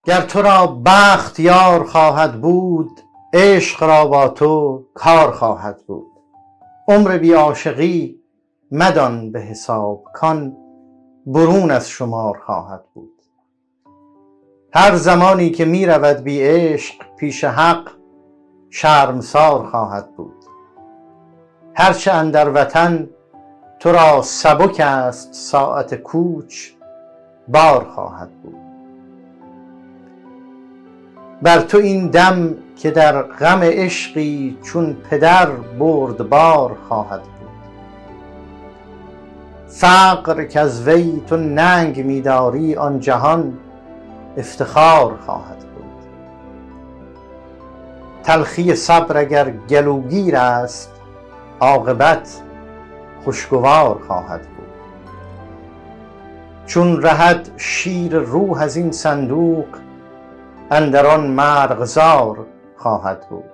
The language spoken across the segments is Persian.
گر تو را بخت یار خواهد بود، عشق را با تو کار خواهد بود. عمر بی عاشقی مدان به حساب، کان برون از شمار خواهد بود. هر زمانی که می رود بی عشق، پیش حق شرمسار خواهد بود. هرچه اندر وطن تو را سبک است، ساعت کوچ بار خواهد بود. بر تو این دم که در غم عشقی، چون پدر بردبار خواهد بود. فقر کز وی تو ننگ می داری، آن جهان افتخار خواهد بود. تلخی صبر اگر گلوگیر است، عاقبت خوشگوار خواهد بود. چون رهد شیر روح از این صندوق، اندر آن مرغزار خواهد بود.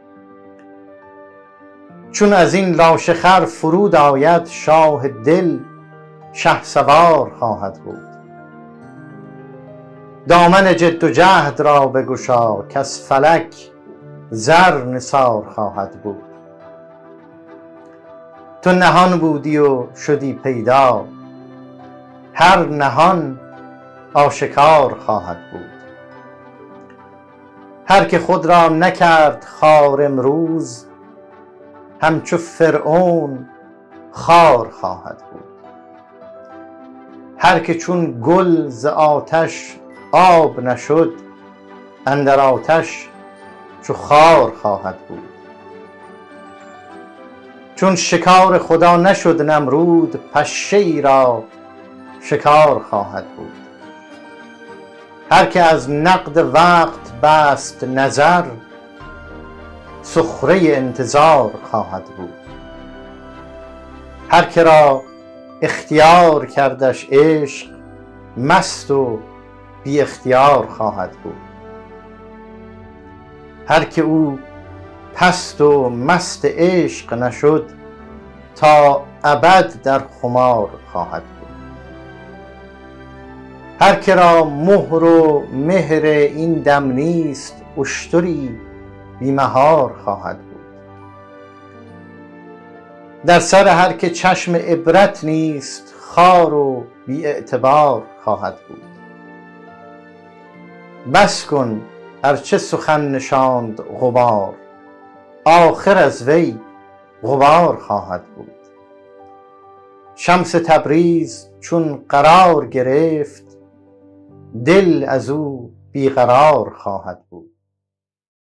چون از این لاشه خر فرود آید، شاه دل شهسوار خواهد بود. دامن جد و جهد را بگشا، کز فلک زر نثار خواهد بود. تو نهان بودی و شدی پیدا، هر نهان آشکار خواهد بود. هر که خود را نکرد خوار امروز، همچو فرعون خوار خواهد بود. هر که چون گل ز آتش آب نشد، اندر آتش چو خار خواهد بود. چون شکار خدا نشد نمرود، پشه ای را شکار خواهد بود. هر که از نقد وقت بست نظر، سخره انتظار خواهد بود. هر که را اختیار کردش عشق، مست و بی اختیار خواهد بود. هر که او پست و مست عشق نشد، تا ابد در خمار خواهد بود. هر که را مهر و مهر این دم نیست، اشتری بی مهار خواهد بود. در سر هر که چشم عبرت نیست، خوار و بی اعتبار خواهد بود. بس کن ارچه سخن نشاند غبار، آخر از وی غبار خواهد بود. شمس تبریز چون قرار گرفت، دل از او بی قرار خواهد بود.